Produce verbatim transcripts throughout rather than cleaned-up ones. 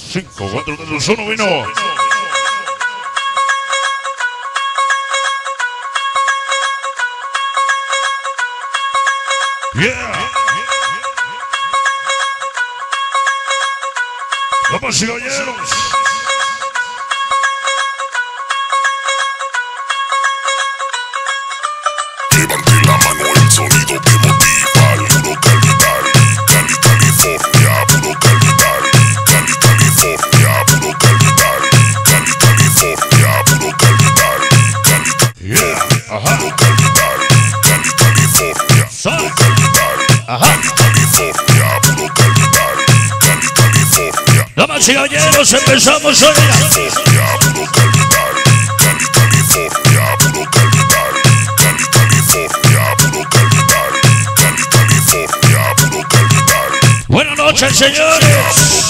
cinco, cuatro, tres, dos, uno, vino. Yeah. Vamos, caballeros. Levante la mano, el sonido que motiva. Puro Cali, Cali, Cali, California. Puro Cali, Cali, Cali, California. Puro Cali, Cali, Cali, California. Puro Cali, Cali, Cali, California. Puro Cali, Cali, Cali, California. Puro Cali, Cali, Cali, California. Puro Cali, Cali, Cali, California. Damas y caballeros, empezamos hoy. Puro Cali, Cali, Cali, California. Puro Cali, Cali, Cali, California. Puro Cali, Cali, Cali, California. Puro Cali, Cali. Buenas noches, señores.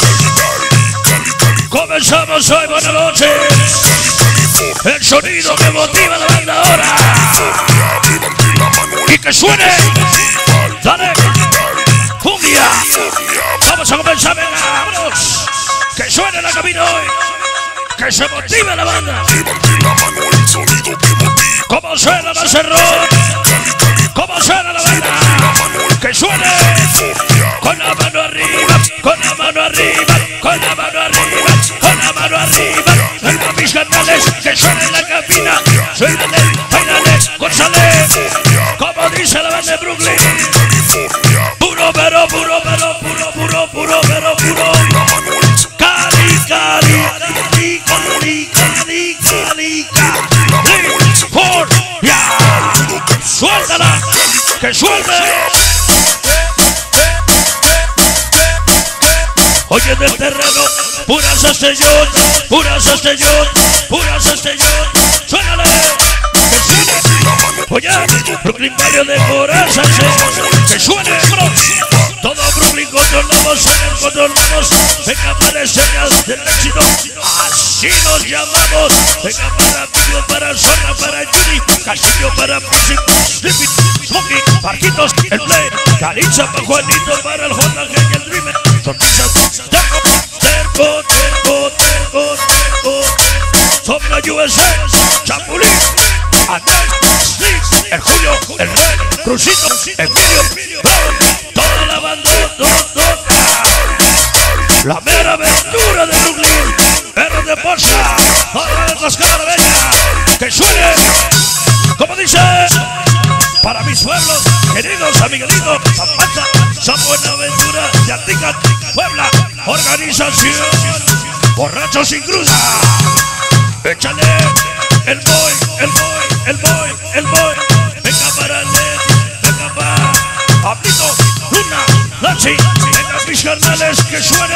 Comenzamos hoy, buenas noches. El sonido que motiva a la banda ahora. Y que suene. Dale. Cumbia. Vamos a comenzar, venga, vámonos. Que suene la cabina hoy. Que se motive la banda. Como suena la cerrón. Como suena la banda. Que suene. Con la mano arriba. Con la mano arriba. Con la mano arriba. Con la mano arriba. Venga mis canales. Que suene en la cabina. Suénale, bailale, gózale. Como dice la banda de Brooklyn. Puro pero, puro pero, puro, puro, puro pero, puro. Cali, Cali, Cali, Cali, Cali, Cali, California. Suéltala, que suelte. Oye del terreno, puras estellón, puras estellón, puras estellón. Suénale, que suene. Oye, Brooklyn barrio de corazón, que suene, bro. Todo Brooklyn controlamos, en el controlamos. Venga para señas del éxito, así nos llamamos. Venga para Pico, para Zorra, para Judy, Castillo, para Music, Sleepy, Smokey, Marquitos, el Play, Caritza, para Juanito, para el J G y el Dreamer. Sonrisas, terco, terco, terco, terco, terco. Sombra U S A, Chapulín, Andrés, Slick, el Julio, el Rey, Crucito, Emilio, Brown. Toda la banda, toda la mera aventura de Brooklyn, perros de bolsa, toda la cascada bella, que suene, como dice, para mis pueblos, queridos San Miguelito, San Panza, San Buenaventura, de Antica, Puebla, organización, borrachos sin cruda, échale, el boy, el boy, el boy, el boy, venga para Leti, venga para Pablito, Luna, Lachi, venga mis carnales que suene.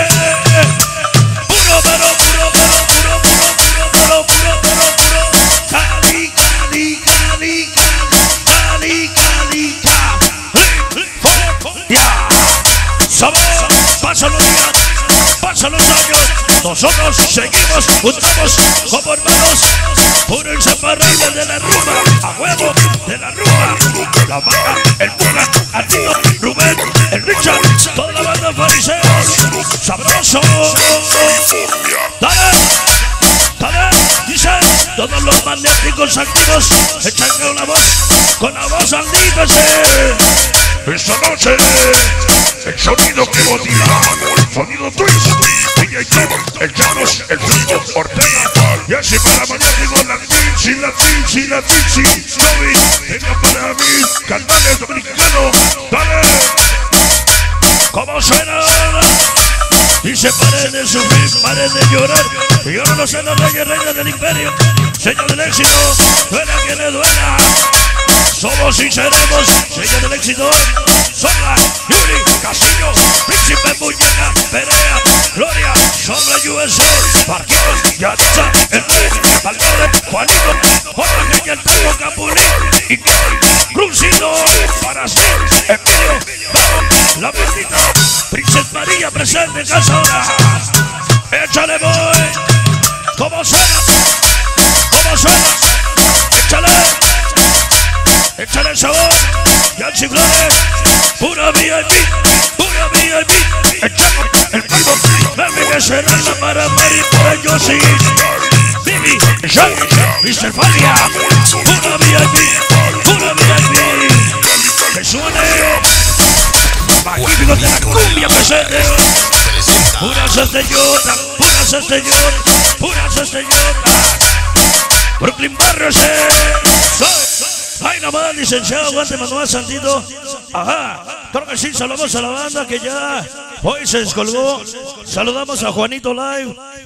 Puro, pero, puro, pero, puro, puro, puro, puro, puro, puro, puro. Cali, Cali, Cali, Cali, Cali, California. Sabor, pasan los días, pasan los años. Nosotros seguimos, juntamos como hermanos. Puro inseparable de la rumba, a huevo de la rumba. La vaca, el Buga, Artino, Rubén, el Richard, toda la banda fariseos, sabroso. Dale, dale, dice, todos los magnéticos activos, echan con la voz, con la voz andígase. Esta noche, el sonido que motiva, el sonido twist, D J Tom, el Llanos, el Flipo, Ortega, y así para magnético, la Tinchi, la Tinchi, la Tinchi, Novi, venga para mí, cantantes dominicanos, dale, ¿cómo suena? Dice paren de sufrir, paren de llorar, y yo no sé los reyes, reinas del imperio, señor del éxito, duela que le duela. Somos y seremos, sello del éxito. Sombra, Yuri, Castillo, Príncipe, Muñeca, Perea, Gloria, Sombra U S A, Marquitos, Yatza, el Rey, Valverde, Juanito, J G y el Taco Capulín, y Crucito, para sí, Emilio, Vamos, la bendita, Princesa María presente en casa ahora. Échale boy, ¿cómo suena? ¿Cómo suena? Échale. Échale el sabor, Yancy Flores, pura V I P, pura V I P, el Chaco, el Paco, Mervin Serrano, Nancy, Bibi, Jack, mister Faria, pura V I P, pura V I P. Que suene magníficos de la cumbia presente. Pura Cestellota, pura Cestellota, pura Cestellota. Brooklyn Barrios, eh. Ay, nomás, licenciado, aguante Manuel Santito. Ajá, creo que sí, saludamos a la banda que ya hoy se descolgó. Saludamos a Juanito Live.